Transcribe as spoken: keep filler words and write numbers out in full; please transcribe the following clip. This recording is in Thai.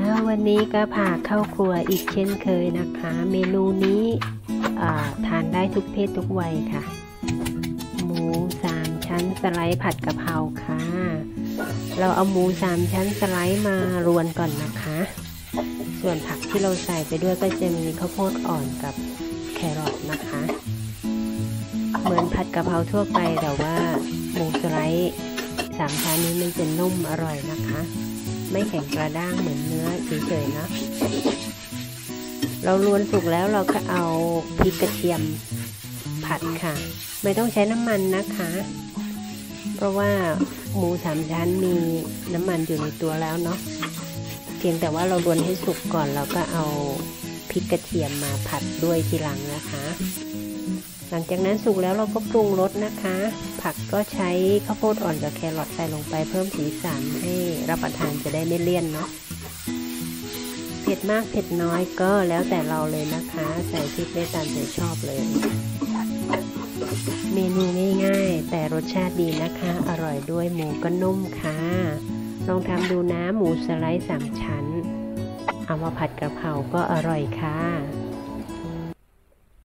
วันนี้ก็พาเข้าครัวอีกเช่นเคยนะคะ เมนูนี้ทานได้ทุกเพศทุกวัยค่ะหมูสามชั้นสไลด์ผัดกะเพราค่ะเราเอาหมูสามชั้นสไลด์มารวนก่อนนะคะส่วนผักที่เราใส่ไปด้วยก็จะมีข้าวโพดอ่อนกับแครอทนะคะเหมือนผัดกะเพราทั่วไปแต่ว่าหมูสไลด์สามชั้นนี้มันจะนุ่มอร่อยนะคะไม่แข็งกระด้างเหมือนเนื้อเฉยๆนะเราลวนสุกแล้วเราก็เอาพริกกระเทียมผัดค่ะไม่ต้องใช้น้ำมันนะคะเพราะว่าหมูสามชั้นมีน้ำมันอยู่ในตัวแล้วเนาะเพียงแต่ว่าเราลวนให้สุกก่อนแล้วก็เอาพริกกระเทียมมาผัดด้วยทีหลังนะคะหลังจากนั้นสุกแล้วเราก็ปรุงรสนะคะผักก็ใช้ข้าวโพดอ่อนกับแครอทใส่ลงไปเพิ่มสีสันให้รับประทานจะได้ไม่เลี่ยนเนาะเผ็ดมากเผ็ดน้อยก็แล้วแต่เราเลยนะคะใส่พริกได้ตามใจชอบเลยเมนูง่ายๆแต่รสชาติดีนะคะอร่อยด้วยหมูก็นุ่มค่ะลองทำดูนะหมูสไลด์สามชั้นเอามาผัดกะเพราก็อร่อยค่ะ